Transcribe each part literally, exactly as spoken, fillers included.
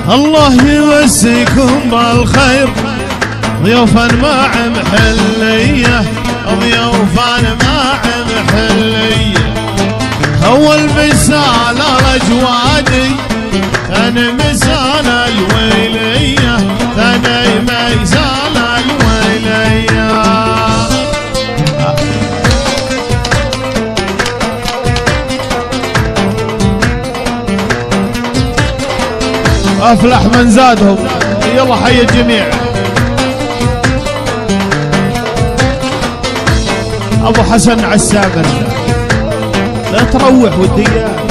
الله يمسيكم بالخير ضيوفا مع محلية، ضيوفا مع محلية. أول مثال الأجوادي، ثاني مثال الويلية، ثاني مثال الويلية. أفلح من زادهم. يلا حي الجميع. أبو حسن عسامر لا تروح وديان.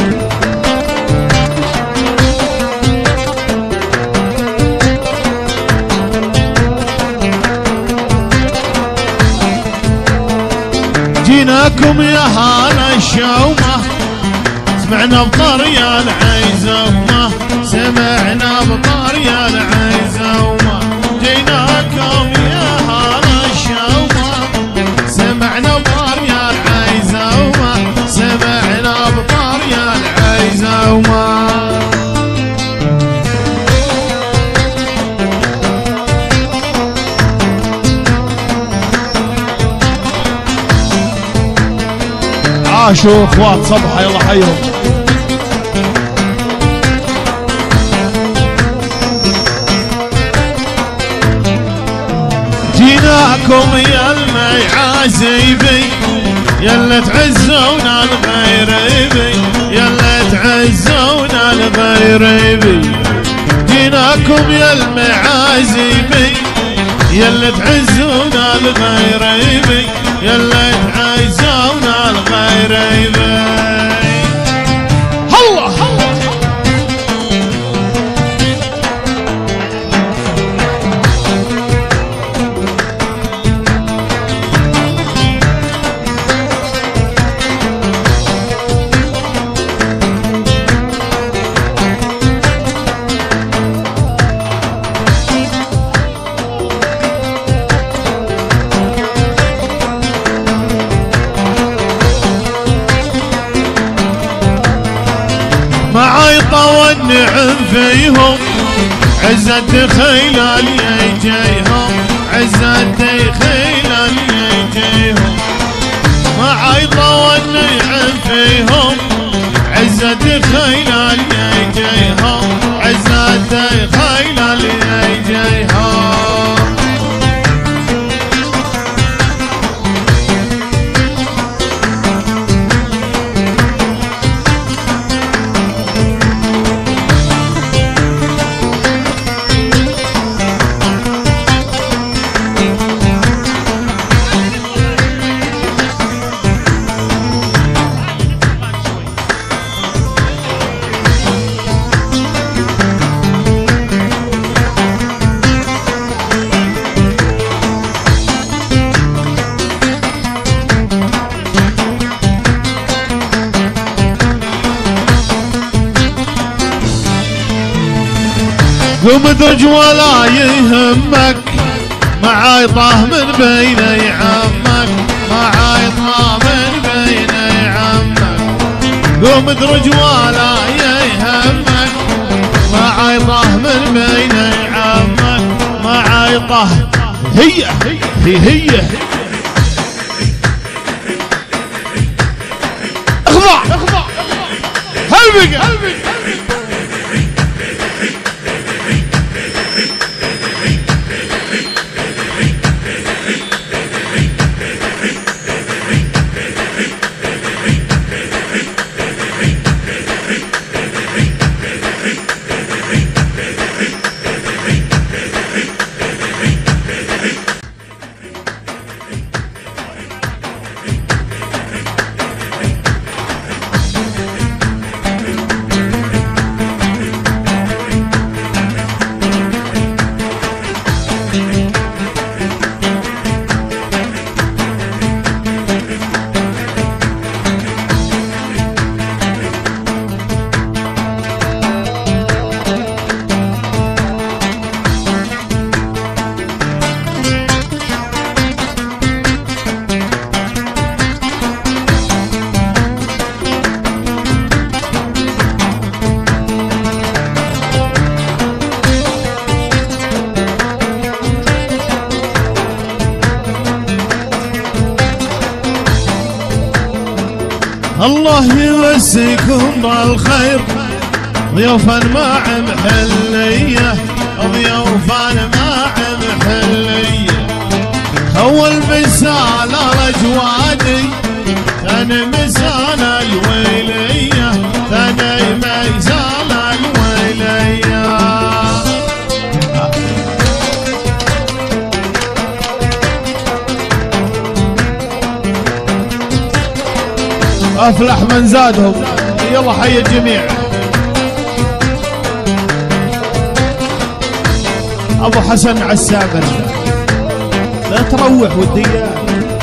جيناكم يا هلا الشومة، سمعنا بطريان عزومة، سمعنا بطريان عزومة. جيناكم يا هلا الشومة، سمعنا بطريان عزومة، سمعنا بطريان عزومة. عاشوا اخوات صبحة يلا حيهم. جيناكم يا المعازيبي، يلا تعزونا الغيريبي، يلا تعزونا الغيريبي. جيناكم يا المعازيبي، يلا تعزونا الغيريبي، يلا تعزونا الغيريبي. الله معايطة والنعم فيهم، عزة خيلان يجيهم، عزة خيلان يجيهم. معايطة والنعم فيهم، عزة خيلان يجيهم، عزة خيلان يجيهم. قمدرج ولا يهمك، معايطه من بين عمك، معايطه من بين عمك. قمدرج ولا يهمك، معايطه من بين عمك، معايطه هي هي هي. اخضع اخضع هلبق هلبق. الله يمسيكم بالخير ضيوفا مع محلية، ضيوفا مع محلية. أول مثال رجواني، ثاني مثال الويلية، ثاني مثال الويلية. أفلح من زادهم. يلا حي الجميع. أبو حسن عسامر لا تروح وديان.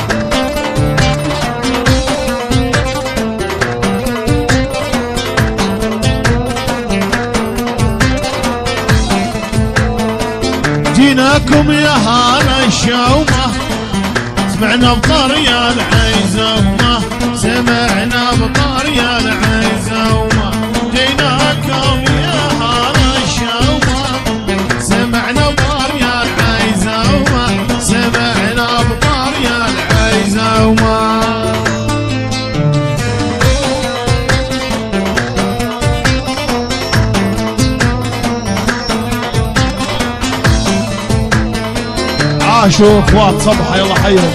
جيناكم يا هلا الشومة، سمعنا بطريا العزومة، سمعنا بطريا العزومة. جيناكم يا هلا الشومة، سمعنا بطريا العزومة، سمعنا بطريا العزومة. عاشوا اخوات صبحة يلا حيهم.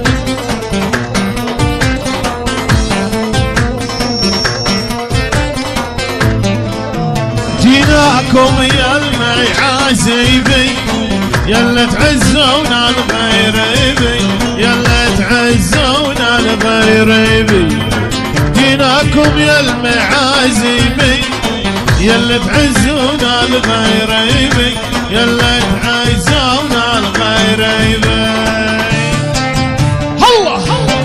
جيناكم يا المعازيبي، يلا تعزونا الغيريبي، يلا تعزونا الغيريبي. جيناكم يا المعازيبي، يلا تعزونا الغيريبي، يلا تعزونا الغيريبي. الله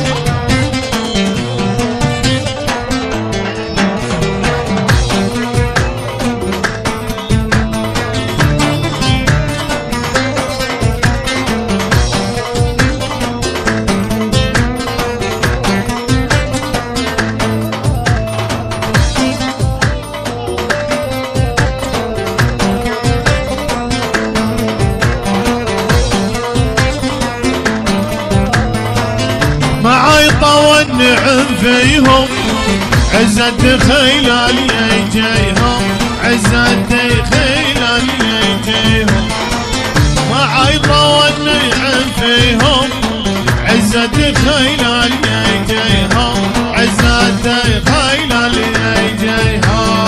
والنعم فيهم، عزة خيلان يجيهم، عزة خيلان يجيهم. معايطة والنعم فيهم، عزة خيلان يجيهم، عزة خيلان يجيهم.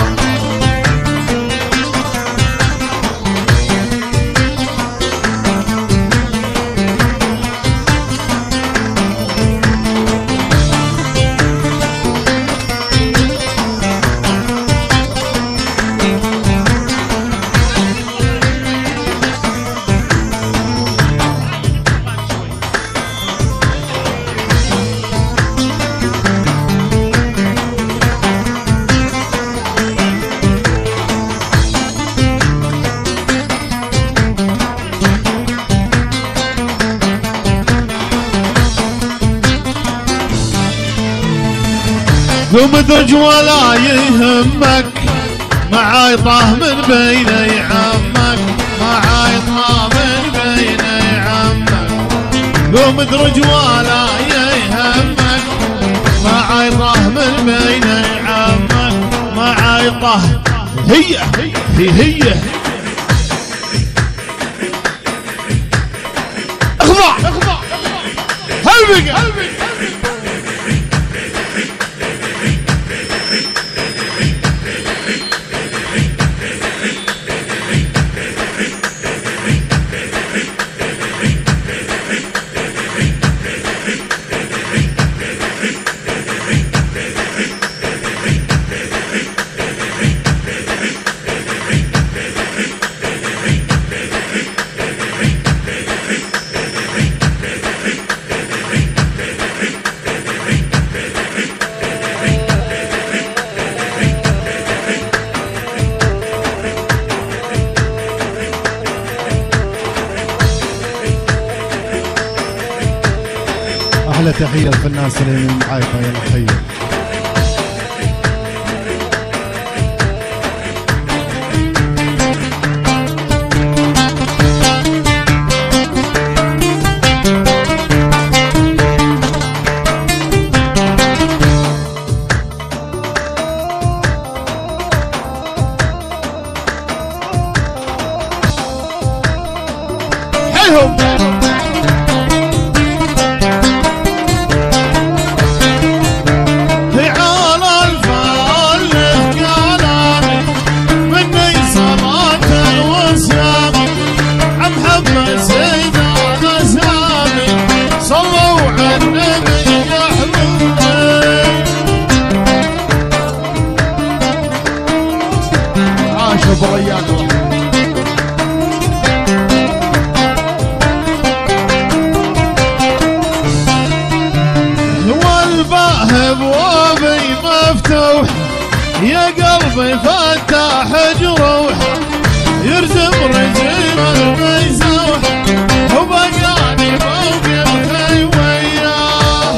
قمدج ولا يهمك، معايطه من بين عمك، معايطه من بين عمك. قمدج ولا يهمك، معايطه من بين عمك، معايطه هي هي هي. اخضع اخضع هلبق هلبق. أحلى تحية للفنان سليم عايفة يلا حية. حيهم. بريان والباه بوابي مفتوح يا قلبي فتح جروح يرزم رزم الميزوح وبقاني موقف وياه.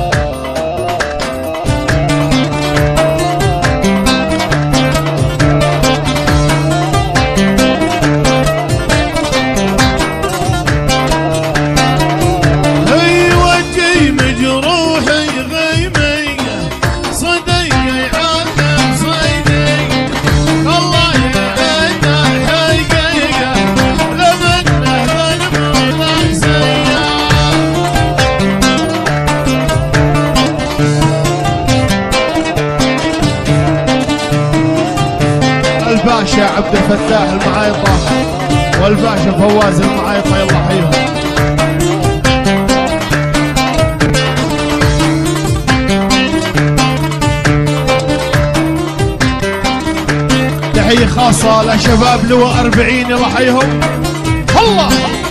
الباشا عبد الفتاح المعايطة والباشا فواز المعايطة يلا حيهم. تحية خاصة لشباب لواء أربعين يلا حيهم. الله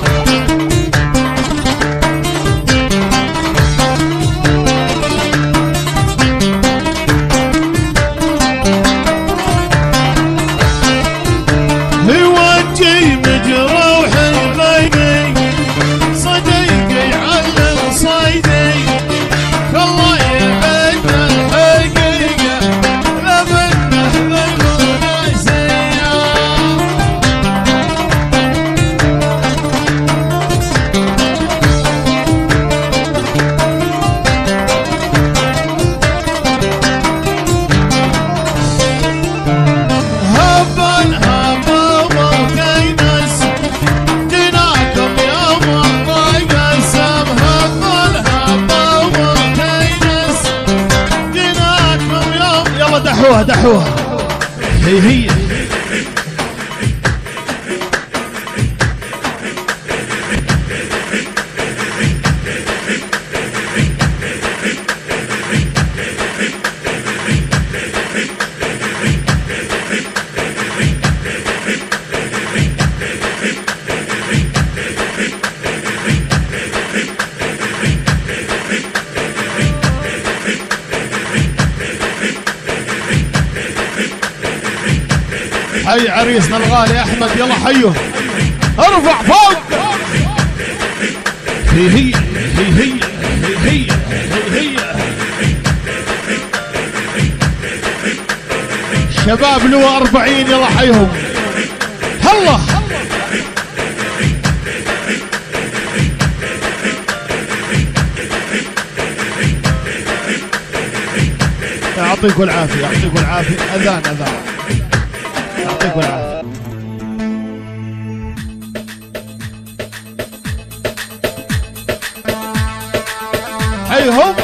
دحوها دحوها هي هي حي عريسنا الغالي احمد يلا حيه ارفع فوق. هي هي هي هي هي هي هي شباب لواء أربعين يلا حيهم. هلا يعطيكم العافيه يعطيكم العافيه. اذان اذان يعطيكم العافيه. حيهم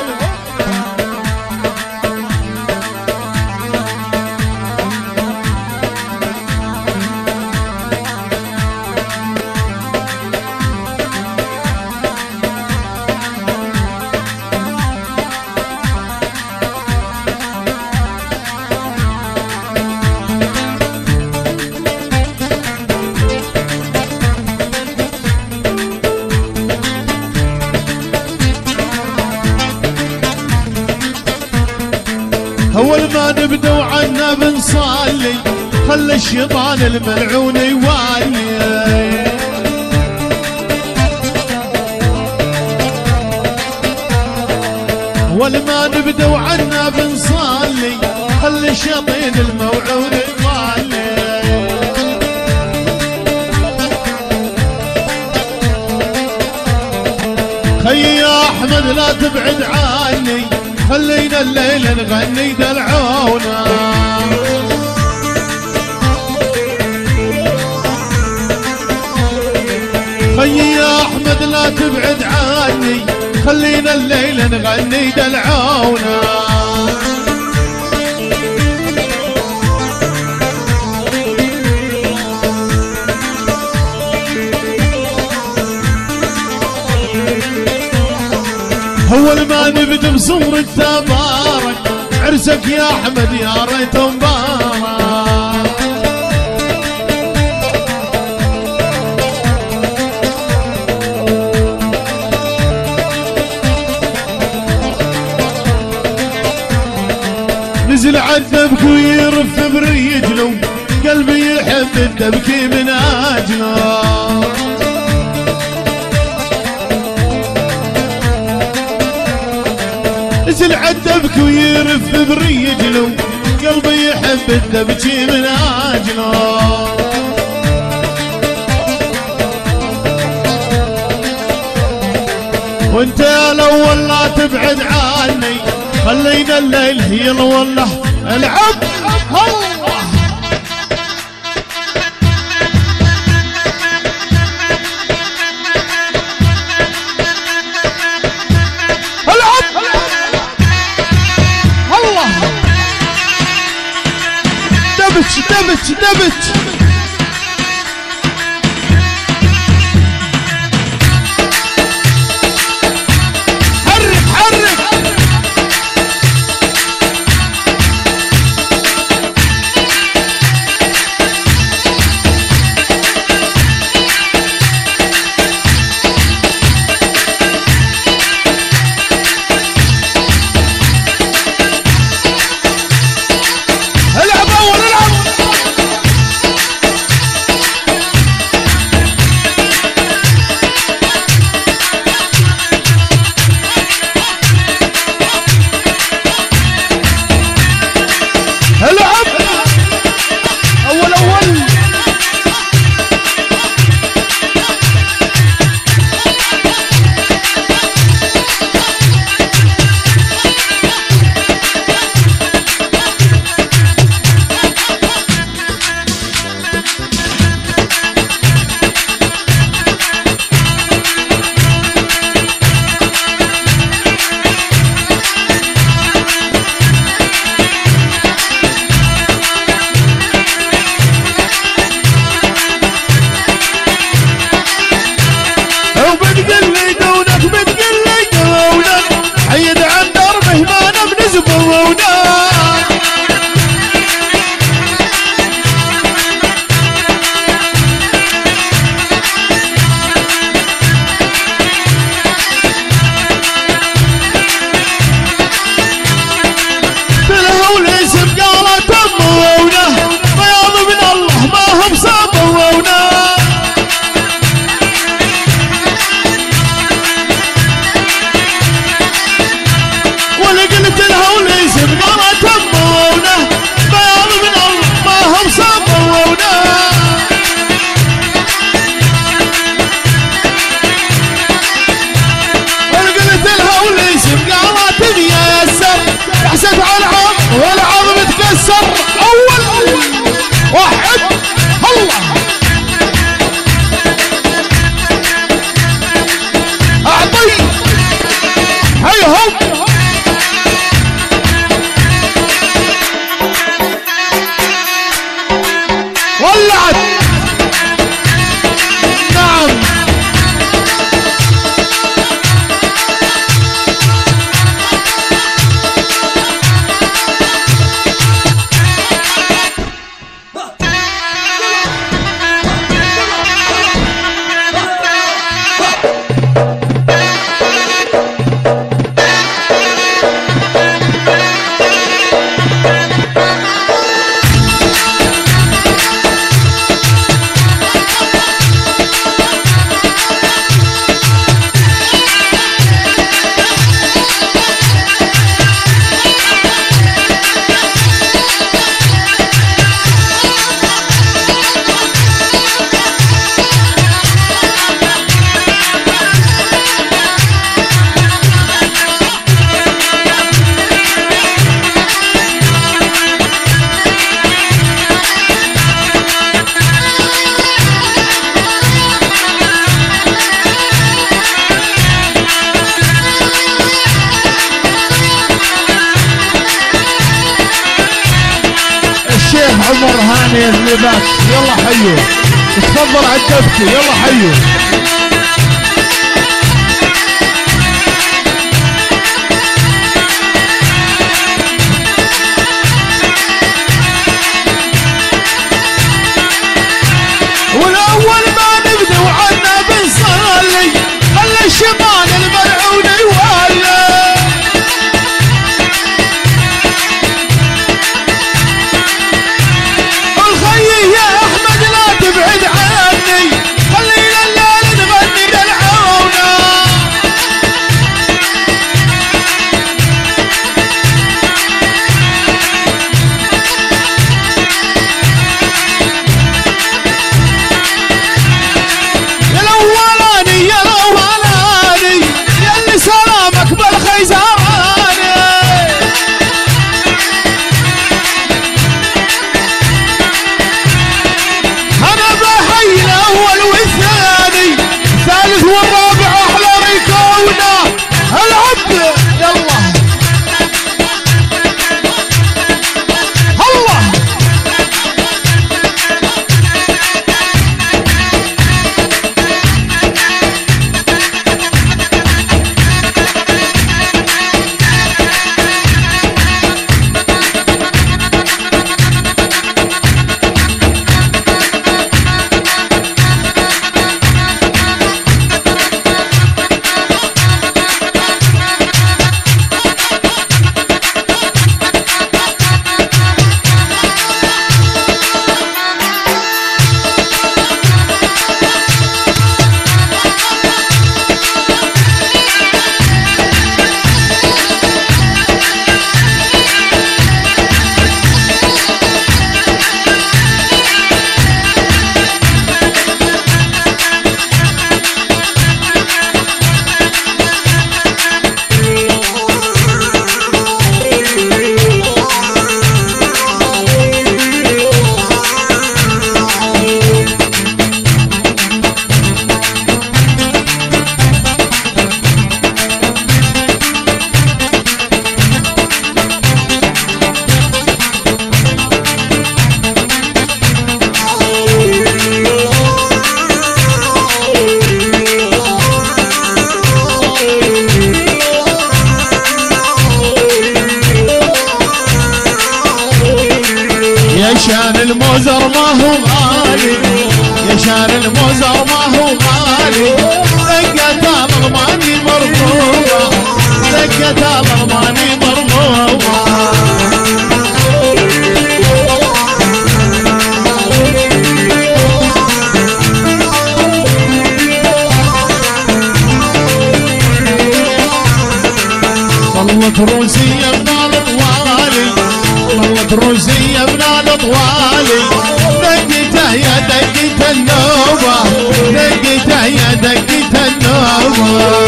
أول ما نبدأ وعنا بنصلي خلي الشيطان الملعون يوالي. أول ما نبدأ وعنا بنصلي خلي الشيطان الملعون يوالي. خي يا أحمد لا تبعد عني خلينا الليل نغني دلعونا. خي يا خلينا الليل نغني دلعونا. أول ما نبدأ بصورة تبارك عرسك يا أحمد يا ريت مبارك. نزل عالدبك ويرف برجله قلبي يحب الدبكي من أجله. نزل عالدبك ويرف برجله قلبي يحب الدبكي من أجله. وانت يا الأول لا تبعد عني خلينا الليل يلا والله العب. الله العب الله دبج دبج دبج هاني اللباس يلا حيو تفضل على الدفتي يلا حيو والاول ما نبدا وعنا بنصلي خلي الشبان الملعون يولي الخيي يا احمد لا تبعد عني خلينا الليل نغني للعونه يا الاولاني يا الاولاني يا اللي سلامك بالخيزراني انا بحي الاول والثاني الثالث والرابع احلى ريكونه العب يلا الله يا شان الموزر ما هو غالي يا شان الموزر ما هو غالي دقة الألماني مرغوبة دقة الألماني مرغوبة ظلت روسية من الطوالي ظلت روسية من الطوالي دقته يا دقة النوبة دقته يا دقة النوبة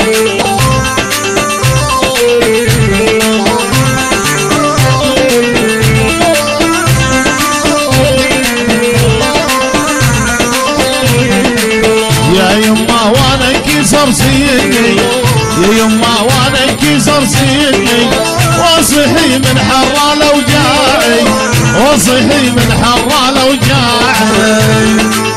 يا يما وانا انكسر سيدي يا يما وانا انكسر سيدي وصحي من حرة لو جاعي وصحي من حرة لو جاعي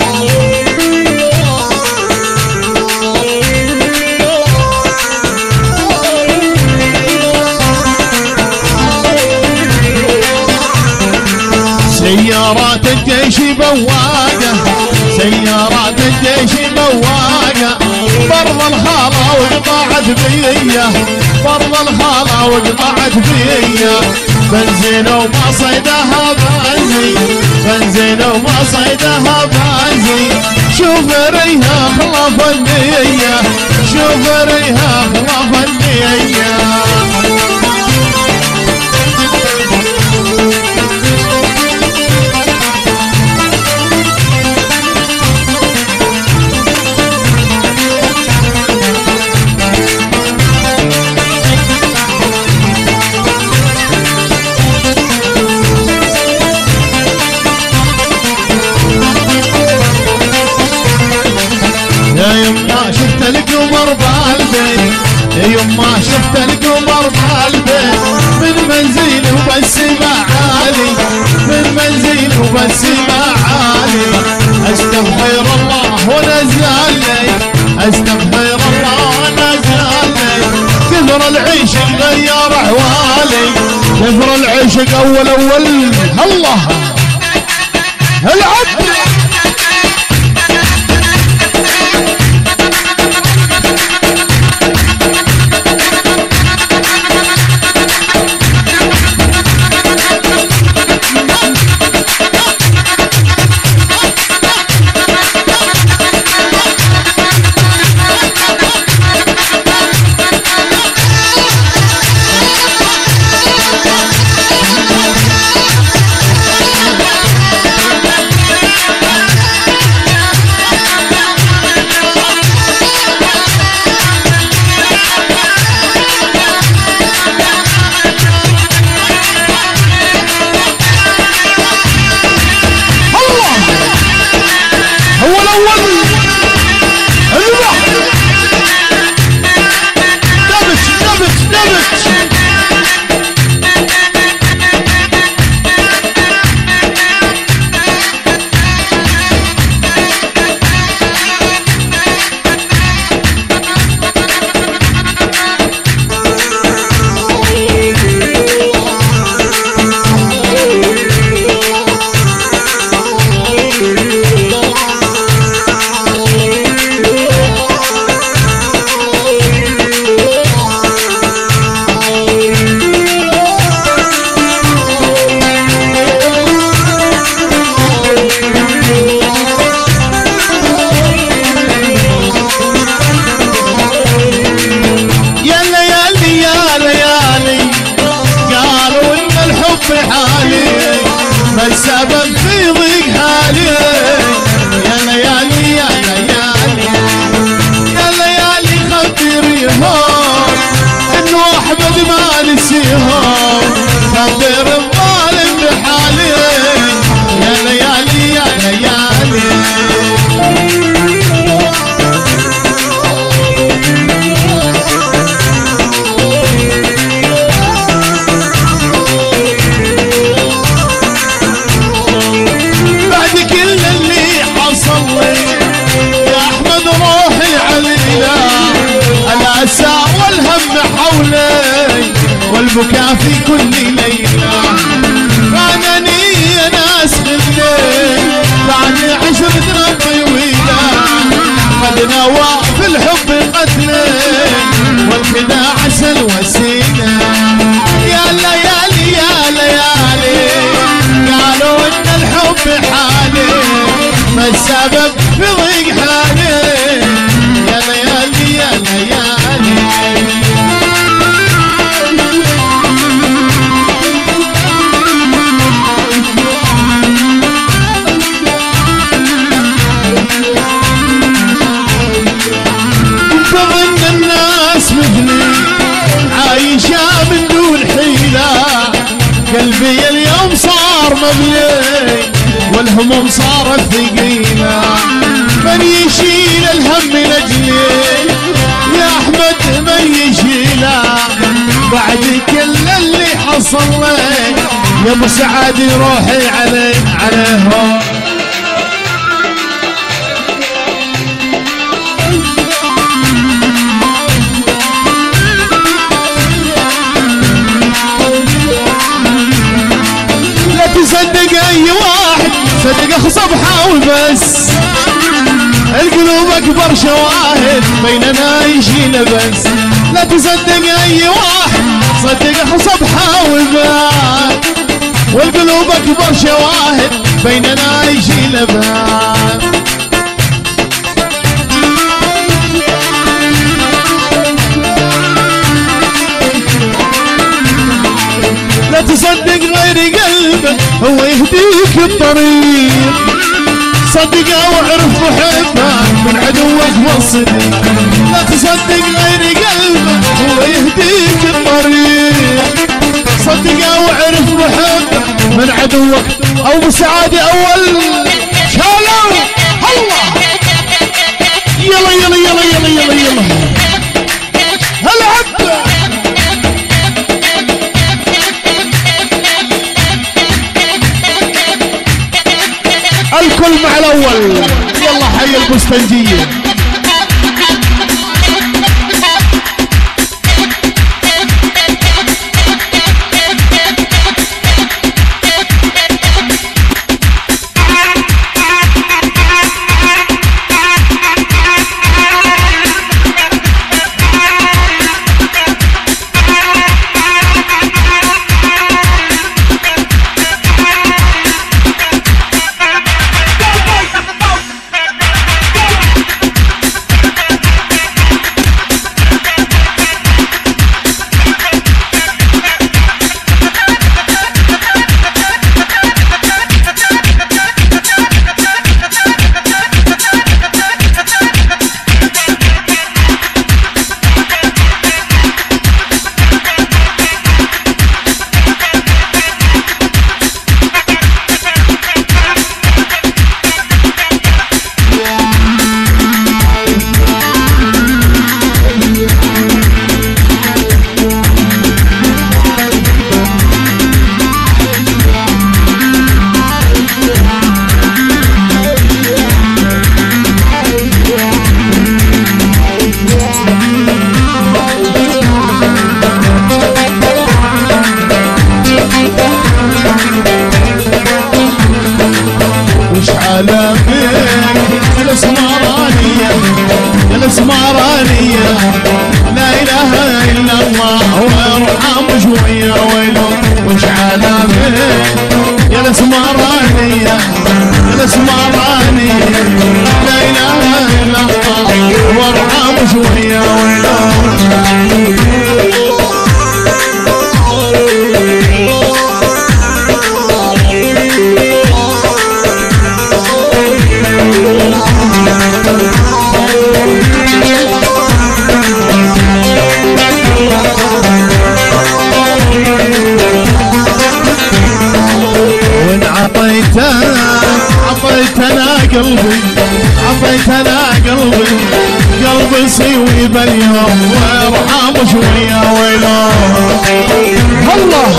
سيارات الجيش بواقة سيارات الجيش بواقة برض الخالة وقطعت فيا برض الخالة وقطعت فيا بنزين وما صيدها بنزي بنزين وما صيدها بنزي شوفريها خلاف النية شوفريها خلاف النية يا يما شفت القمر بالبيت يا يما شفت القمر السماء عالي استغفر الله ونزلني استغفر الله ونزلني كثر العشق غير احوالي كثر العشق اول اول الله العب السبب في ضيق حالي يا ليالي يا ليالي يا ليالي خبريهم انه احمد ما نسيهم خبر الظالم بحالي يا ليالي يا ليالي الأسى والهم حولي والبكاء في كل ليلة خانني ناس خلي بعد عشرة طويلة قد نوى في الحب قتلي والخداع عسل وسيلة يا ليالي يا ليالي قالوا ان الحب حالي ما السبب في ضيق حالي يا ليالي يا ليالي تظن الناس مثلي عايشة من دون حيلة قلبي اليوم صار مبلي والهموم صارت ثقيلة من يشيل الهم لأجلي يا أحمد من يشيله بعد كل اللي حصل لي يا ابو سعد روحي عليه عليهم لا تصدق اي واحد صدق صبحه وبس القلوب اكبر شواهد بيننا يشيل بس لا تصدق اي واحد صدق صبحه وبس والقلوب اكبر شواهد بيننا يشيل بس لا تصدق غير قلبك هو يهديك الطريق صدقه واعرف وحبه من عدوك والصديق لا تصدق غير قلبك هو يهديك الطريق صدقه واعرف وحبه من عدوك او مساعدة اول شالوا الله يلا يلا يلا يلا يلا يلا هلا عبده الكل مع الاول. يلا حي البستنجيه. الاسمرانية لا اله الا الله وارحم شوية ويلو وش علامك يا الاسمرانية يا الاسمرانية لا اله الا الله وارحم شوية ويلو عطيتنا قلبي عطيتنا قلبي قلبي سيوي باليوم وارحم شوية ويلو الله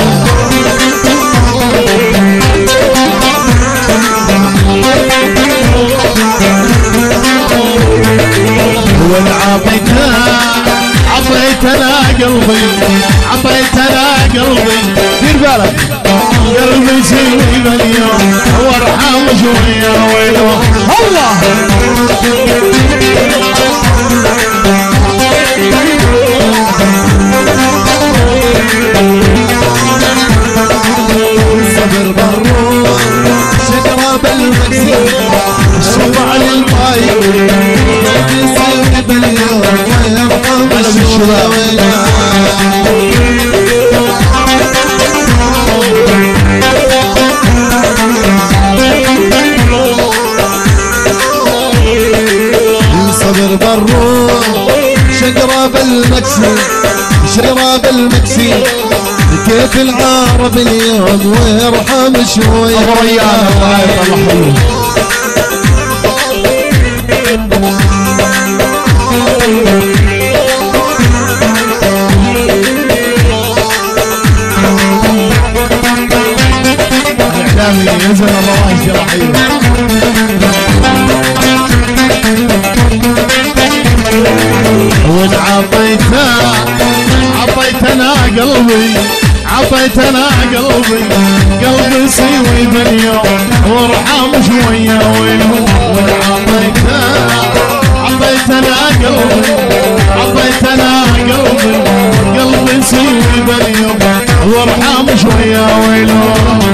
والعطيتنا عطيتنا قلبي عطيتنا قلبي دير بالك قلبي سيوي باليوم وارحم شوية ويلو الله صبر بالروح شجرة بالمكسير الشبع للماي قلبي سيوي باليوم ويرحم شوية صبر بالروح شجرة بالمكسي شجرة بالمكسي كيف العرب اليوم ويرحم شوية ابو ريان الله يرحمه الاعلامي ينزل الرواج جراحيه وعطيتنا عطيتنا قلبي عطيتنا قلبي قلبي سيوي باليوم وارحم شوية ويلو وعطيتنا عطيتنا قلبي عطيتنا قلبي قلبي سيوي باليوم وارحم شوية ويلو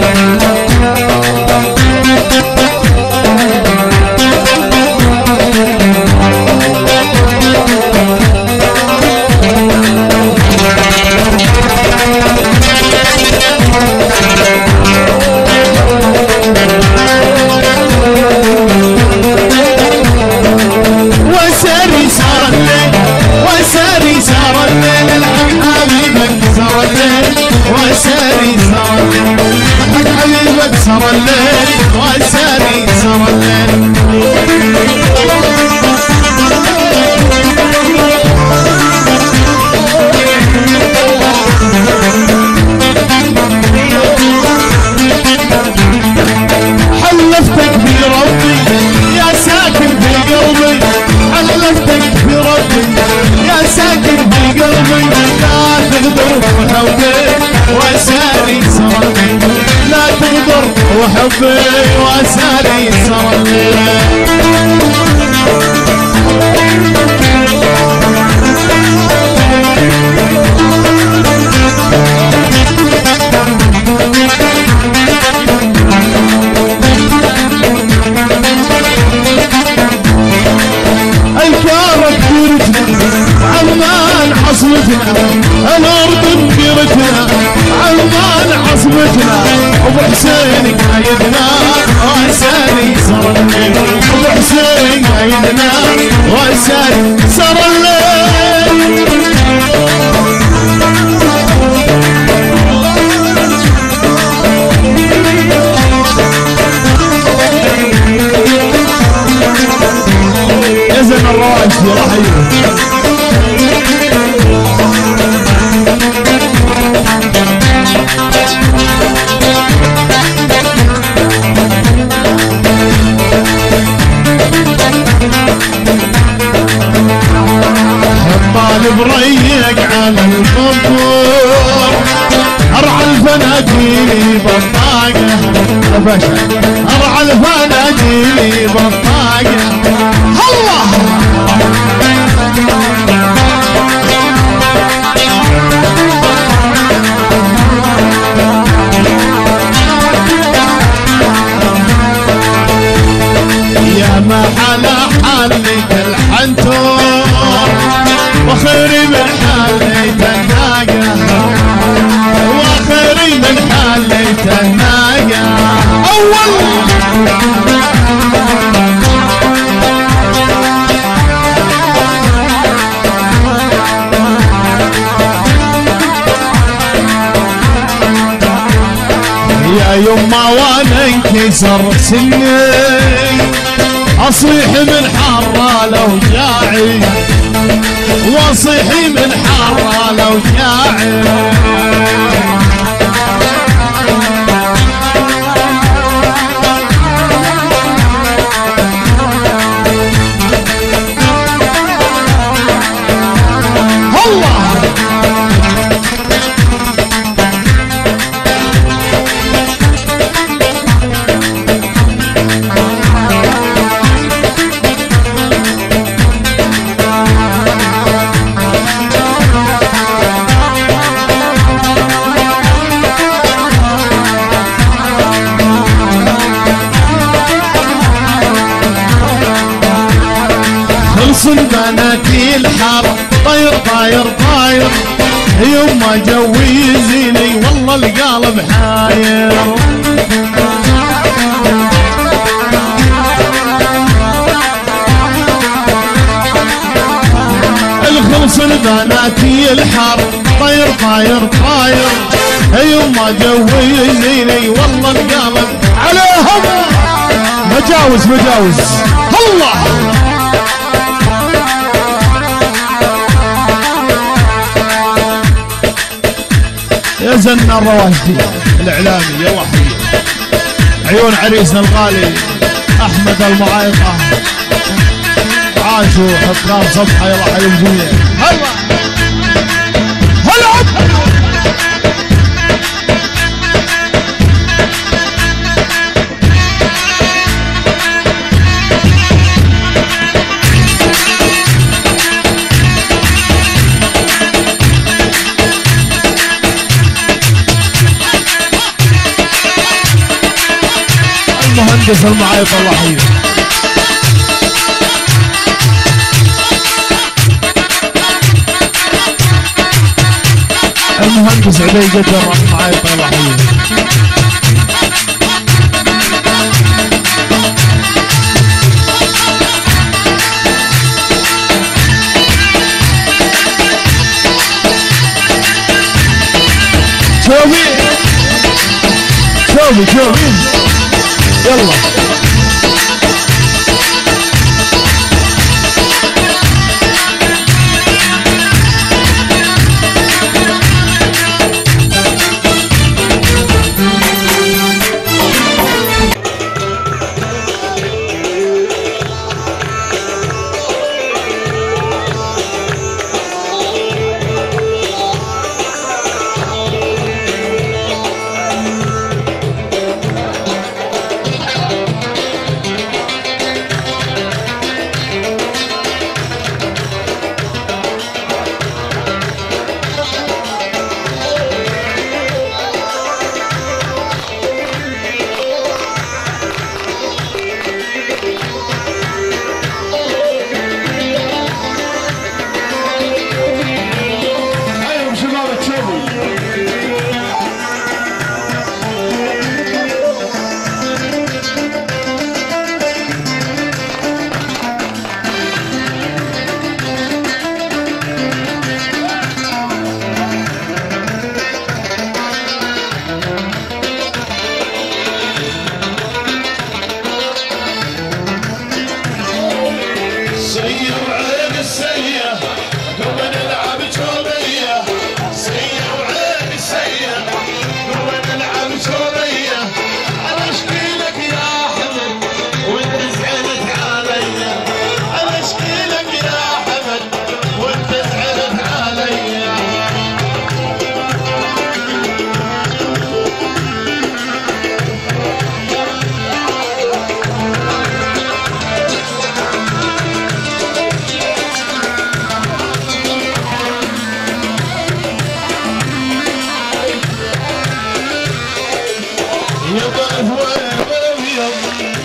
وساري صار الليل وساري صار الليل الحق حبيبك صار الليل وساري صار الليل الحق حبيبك صار الليل وساري ربي واسالي صار الليل. الكارك ديرتنا عمان عصمتنا، الأردن ديرتنا عمان عصمتنا، أبو حسين قايدنا واسالي صار الليل، أبو حسين قايدنا واسالي صار الليل. يزن الرواشدي راح يجي حمال بريق على القبور، ارعى الفناجيل بطاقه يا باشا، ارعى الفناجيل بطاقه. الله يا ما حلا حلك الحنتور، وخيري من حليت الناقة، وخيري من حليت الناقة. أول يا يما وانا انكسر سني، اصيح من حرة لو جاعي، واصيح من حرة لو جاعي. بناتي الحر طاير طاير طاير، يما جوزيني والله القلب حاير. الخلص بناتي الحر طاير طاير طاير، يما جوزيني والله القلب عليهم. مجاوز مجاوز الله يا زن الرواشدي الاعلامي يا وحيد، عيون عريسنا الغالي احمد المعايقه، عاشوا حكام صبحه يا وحيد الجميع. هلا هلا المهندس المعايق الله يحييه. المهندس عبيد جدر المعايق الله يحييه. شوفي شوفي شوفي يلا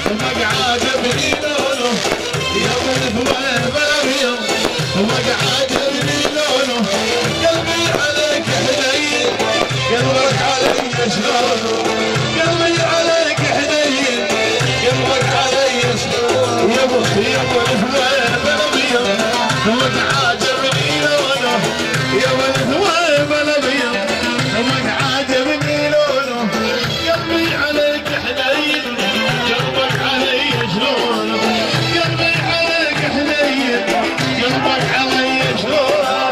ومقعد ابني لونه يا ولد وين بلبيض ومقعد ابني لونه قلبي عليك حنين قلبك علي شلونه قلبي عليك حنين قلبك علي شلونه يا ولد يا ولد وين بلبيض ومقعد ابني لونه يا ولد وين بلبيض ومقعد ابني لونه قلبي عليك حنين قلبك علي شلونه قلبي عليك حنين قلبك علي شلونه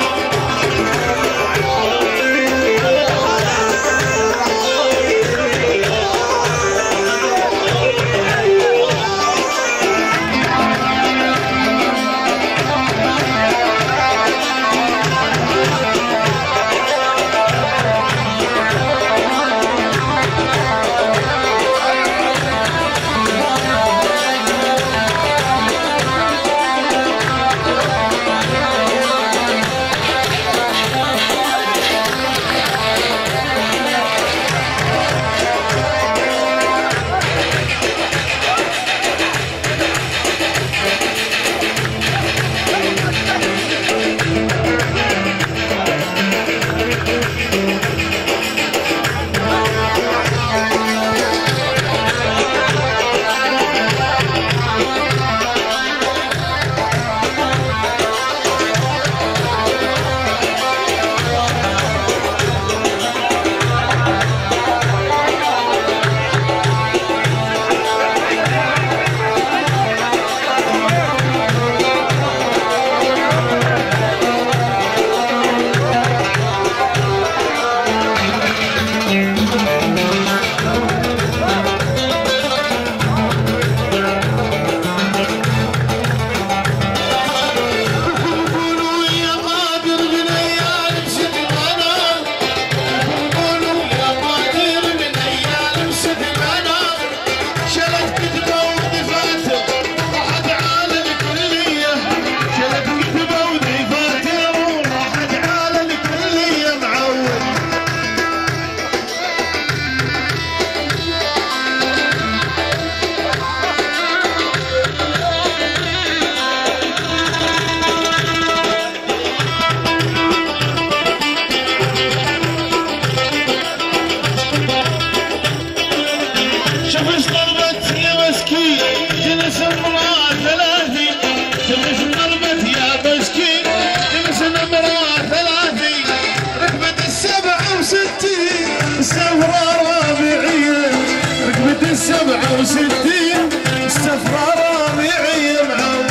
سبعة وستين استفرار ربيعي معود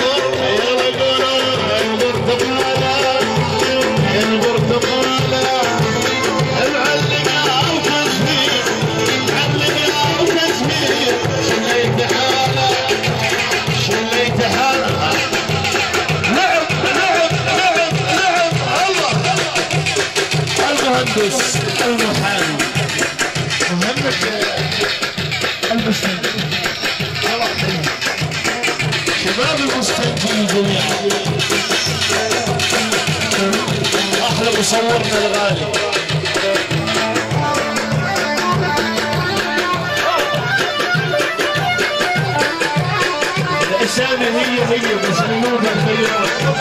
المهندس المحامي مهند المستنجد شباب المستنجدين جميعا احلى مصورنا الغالي الاسامي هي هي بس النوبه الخير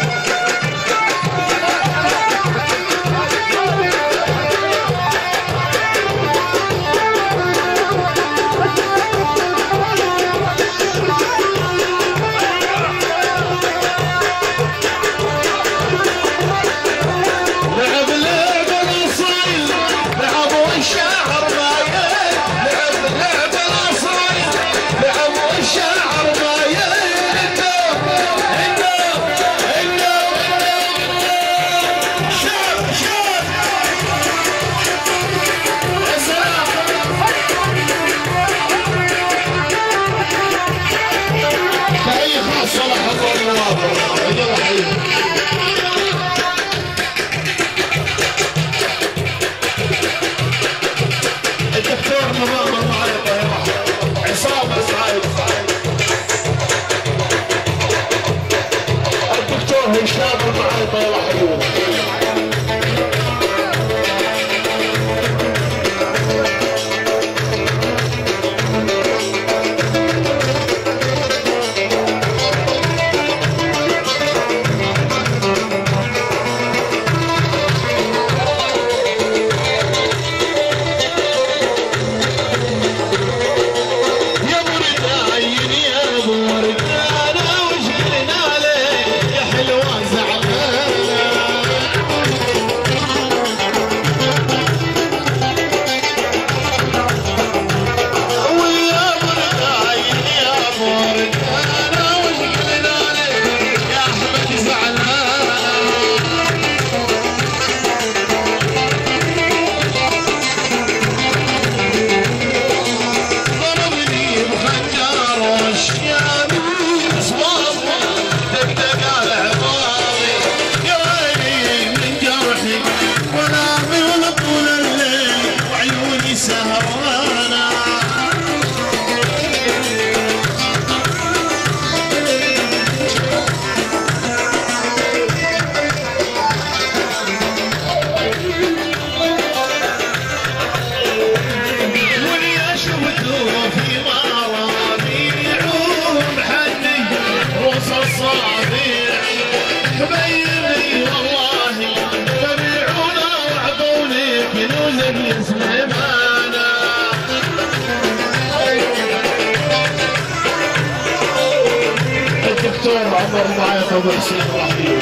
عمر معايا ابو حسين رحيم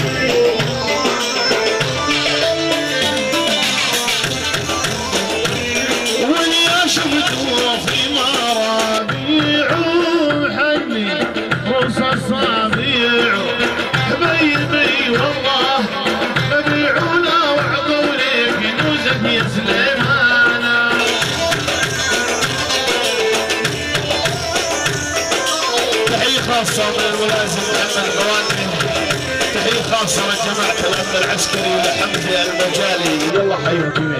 واللي شفته في مرابيع وحني رصاص صابيع حبيبي والله مبيعونا وعطوني كنوزك يا سليمانه تحيه خاصه من الملازم تحية خاصة لجماعة الأمن العسكري ولحمزة المجالي يلا حيوكم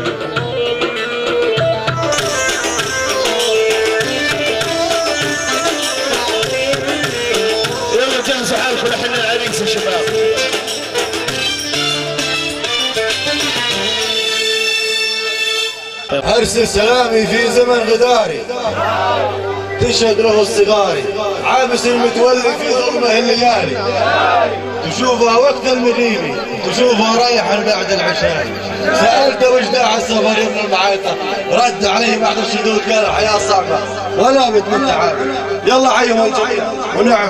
يلا جهزوا حالكم لحن العريس يا شباب حرس السلامي في زمن غداري تشهد له الصغاري عابس المتولي في ظلمه الليالي تشوفه وقت المغيبي تشوفه رايحا بعد العشاء سألته وش داعي السفر يا ابن المعايطة رد عليه بعد الشدود قال الحياة صعبة ولا بد من تعب يلا حيهم الجميع ونعم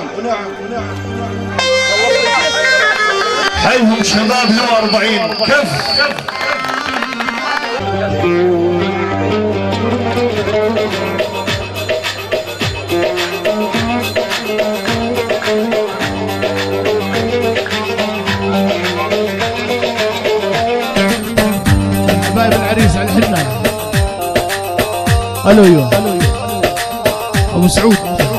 حيهم شباب يوم أربعين كف حنا الو يو ابو سعود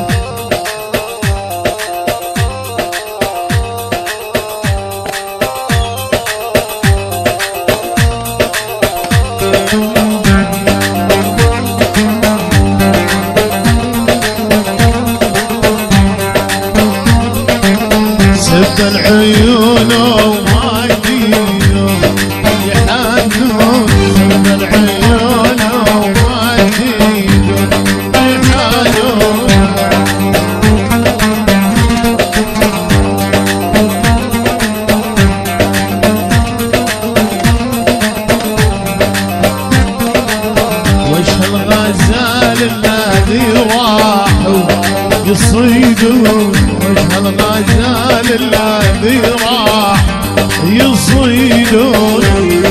سد العيون وما يدينو يحنون سد العيون وما يدينو يحنون وش هالغزال الذي راحوا يصيدون وش هالغزال الذي راح يصيدون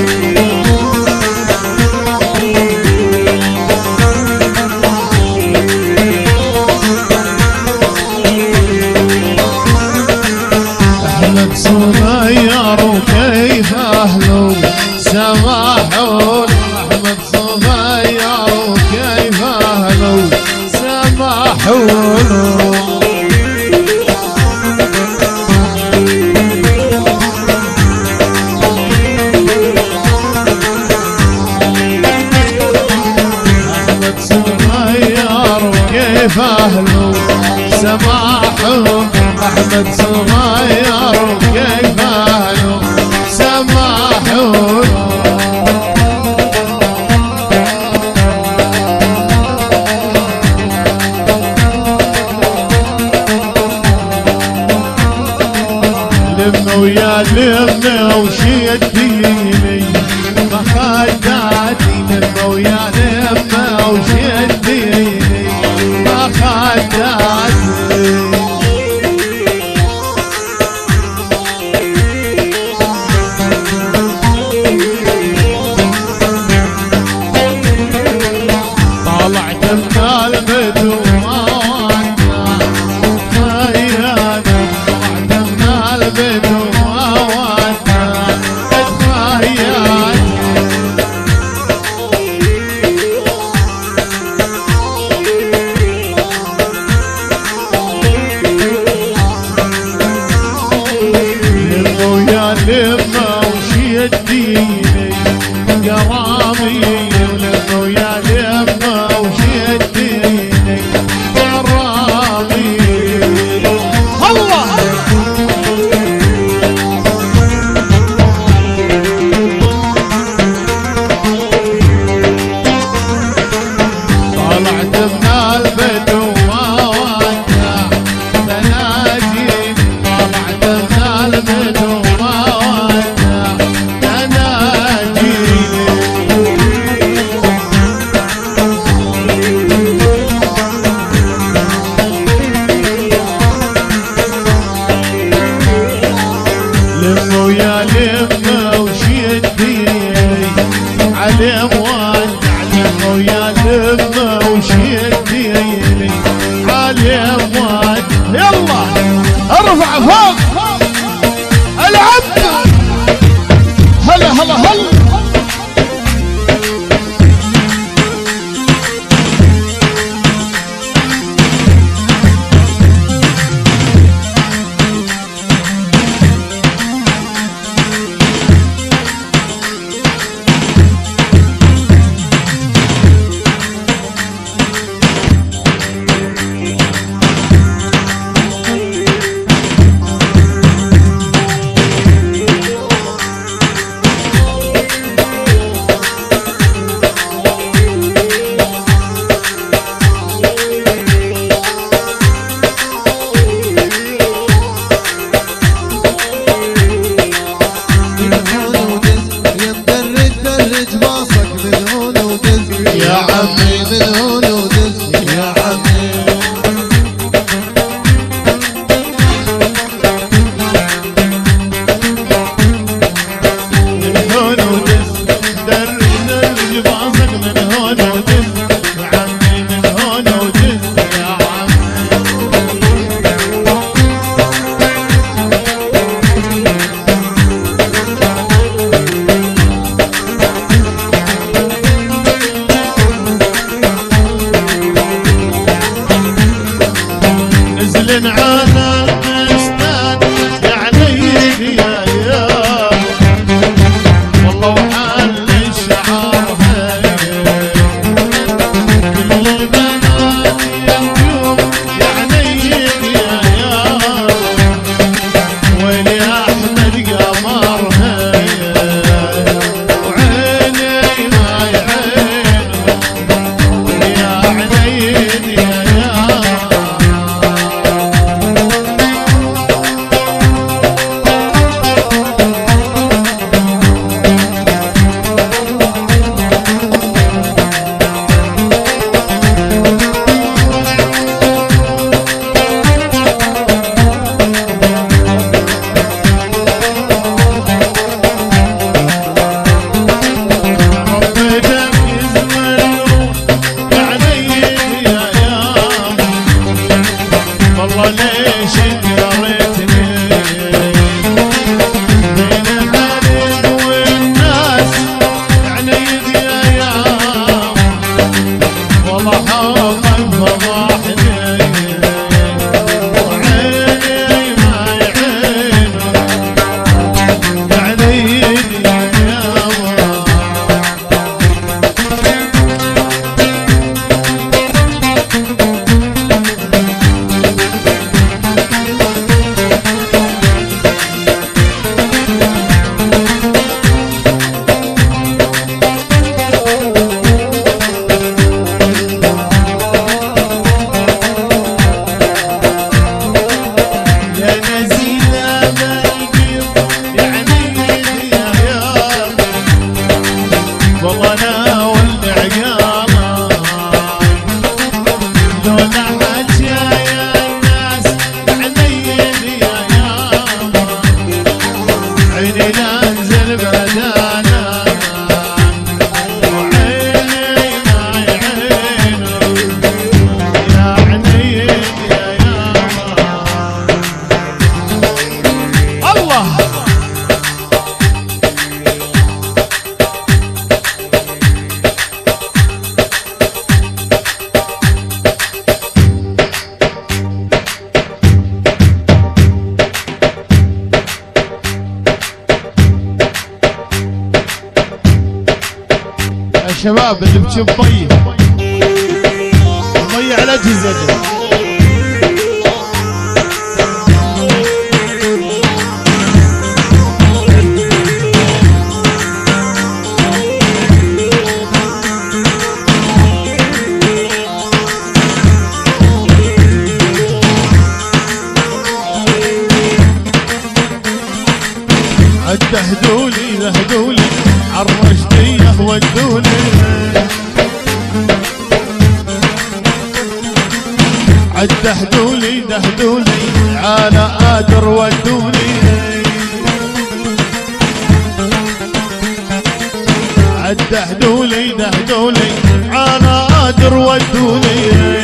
احمد صغير وكيف اهله سماحون احمد صغير وكيف اهله سماحون كيف اهله سماحهم احمد صغير وكيف اهله سماحهم لمه ويا لمه وشديني ما خداتي لمه ويا لمه وشديني ما خداتي طلعت من البيت وما ودع خيانة طلعت من البيت وما ودع خيانة لما وشديني قرامي لما ويا لما وشديني قرامي الله طلعت من البيت وما ودع بناجي طلعت من البيت وما ودع الشباب اللي بتشوف مي مي على جزته. عد هدولي لهدولي عالرشدية ودوني عد هدولي دهدولي على قادر ودوني عد هدولي دهدولي على قادر ودوني.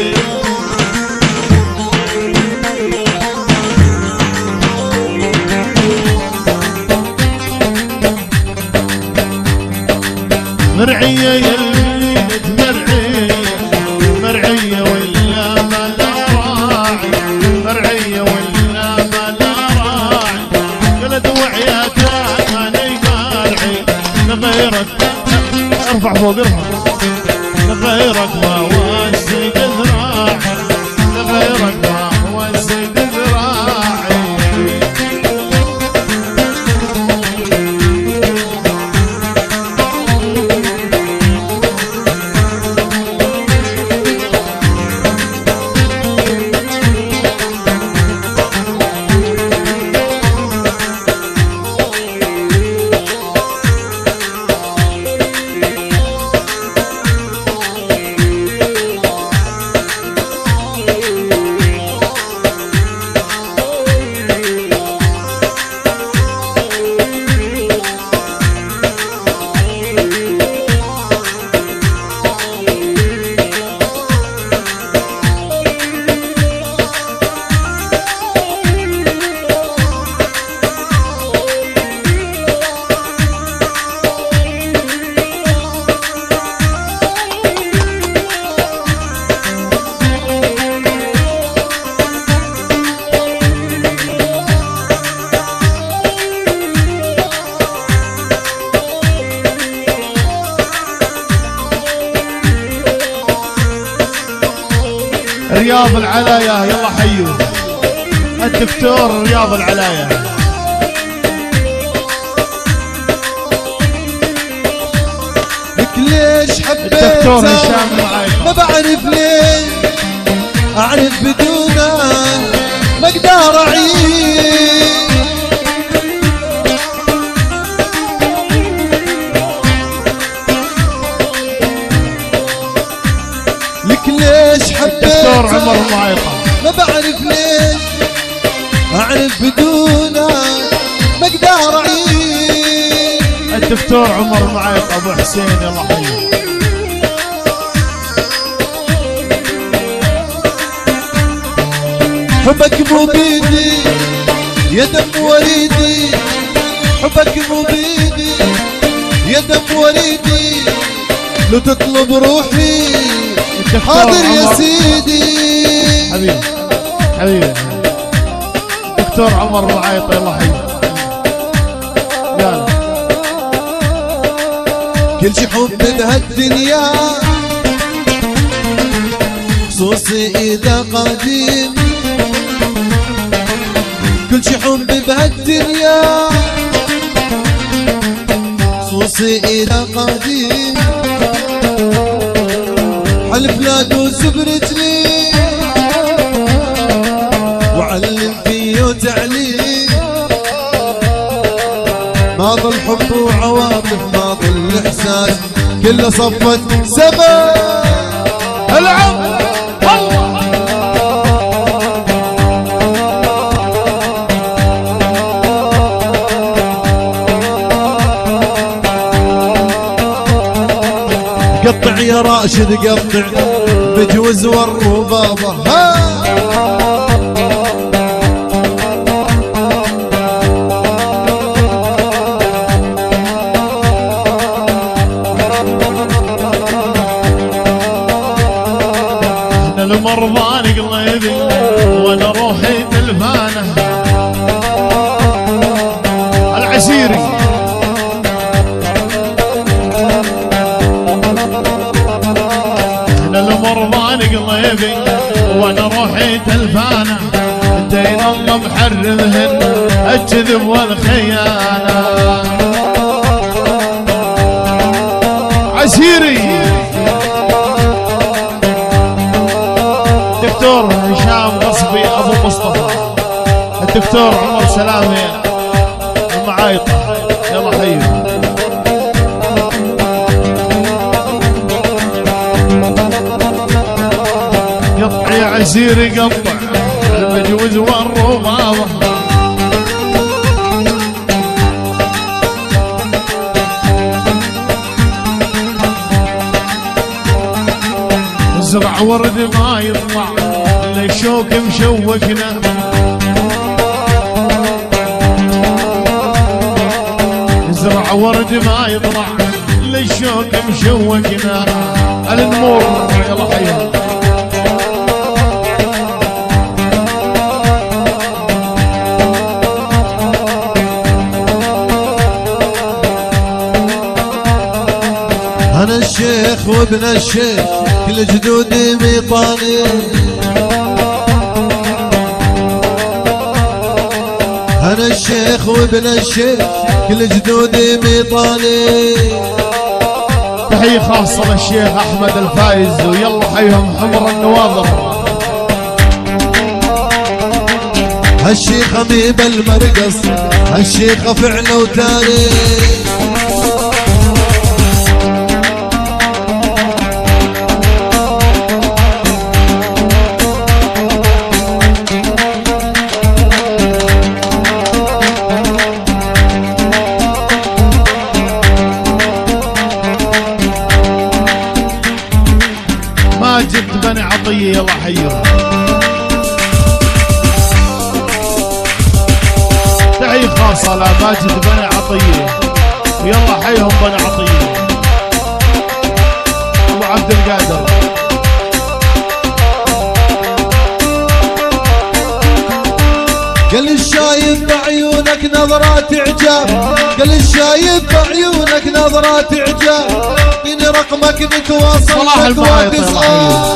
مرعية يلي مرعية مرعية ولا ما لا راعي مرعية ولا ما لا راعي قلت وعياتها ماني قارعي لغيرك ارفع فوق ارفع لغيرك ما وسيد ذراعي لغيرك ما وسيد ذراعي. رياض العلايا يلا حيوا الدكتور رياض العلايا. لك ليش حبيت الدكتور هشام ما بعرف ليش اعرف بدونه ما اقدر اعيش لك ليش حبيت الدكتور عمر معيطة ما بعرف ليش اعرف بدونه ما اقدر اعيش. الدكتور عمر معيطة ابو حسين يلا حي. حبك مو بيدي يا دم وريدي حبك مو بيدي يا دم وريدي لو تطلب روحي حاضر يا سيدي. حبيبي حبيبي دكتور عمر معيطة يلا حي. يلا كل شي حب بهالدنيا خصوصي اذا قديم كل شي حب بهالدنيا خصوصي اذا قديم حلف لا دوس برجلي وعلم فيه وتعليم ما ظل حب وعواطف ما ظل احساس كله صفت زمان. العب قطع يا راشد قطع بجوز والربابة ها احنا المرضى نقلبي وانا روحي تلفانه. العسيري ومحرمهن الكذب والخيانة. عسيري دكتور هشام غصبي ابو مصطفى، الدكتور عمر سلامي المعايطة، يلا حيو. قطع يا عسيري قطع المجوز والرمامة. زرع ورد ما يطلع الا الشوك مشوكنا. زرع ورد ما يطلع الا الشوك مشوكنا. على النمور يلا حيا. أنا الشيخ وابن الشيخ كل جدودي ميطاني. أنا الشيخ وابن الشيخ كل جدودي ميطاني. تحية خاصة للشيخ أحمد الفايز ويلا حيهم حمر النواظر. هالشيخة مي بالمرقص هالشيخة فعل وتاني. ماجد بني عطية يلا حيهم. تحية خاصة لماجد بني عطية يلا حيهم بني عطية. أبو عبد القادر قال الشايب بعيونك نظرات اعجاب. قال الشايب بعيونك نظرات اعجاب. من رقمك نتواصل صلاح المعايطة يلا حيهم.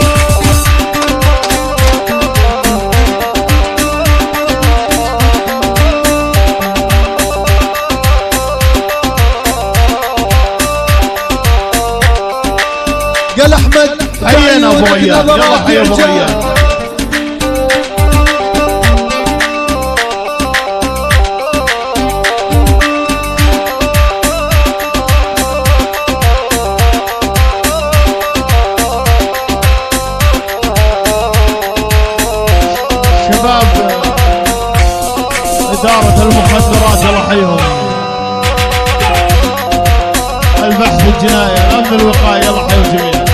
قال احمد حينا ابو ريان يلا حي ابو ريان. شباب إدارة المخدرات يلا حيهم. البحث الجنائي أمن الوقاية يلا حيهم جميعا.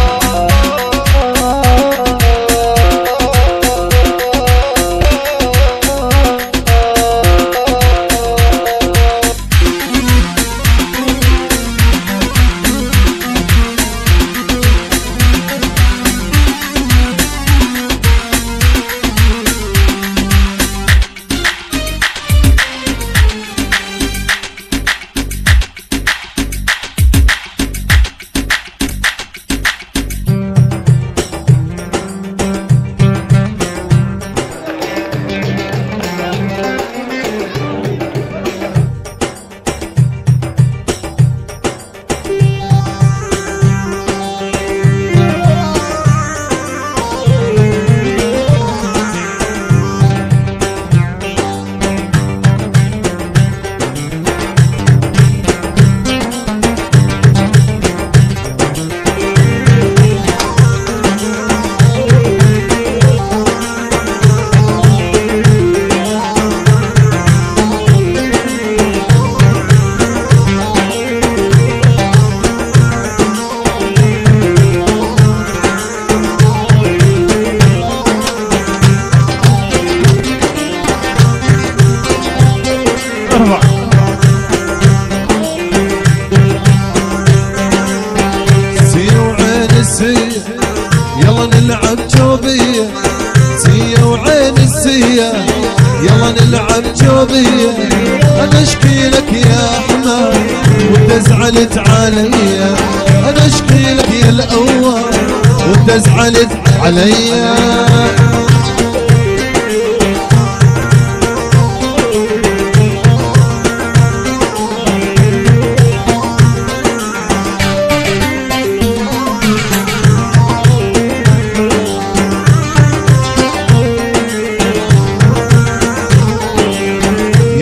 يلا نلعب جوبية. انا اشكي لك يا احمد وانت زعلت عليا. انا اشكي لك يا الاول وانت زعلت عليا.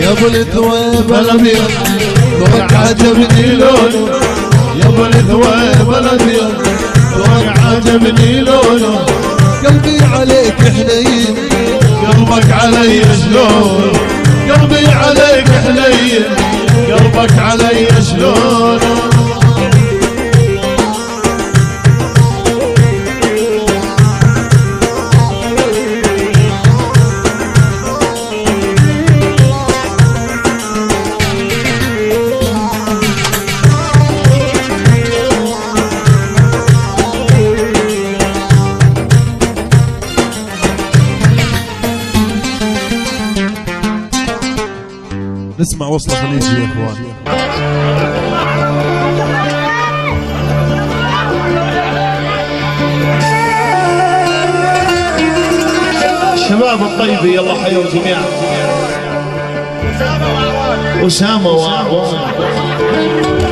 يا ابو الثويب الابيض ثوبك عجبني لونه يا ابو الثويب الابيض ثوبك عجبني لونه قلبي عليك حنين قلبك علي شلون قلبي عليك حنين قلبك علي شلون نسمع وصلة خليجي يا اخوان. الشباب الطيبي يلا حيوا جميعا. أسامة وأعوان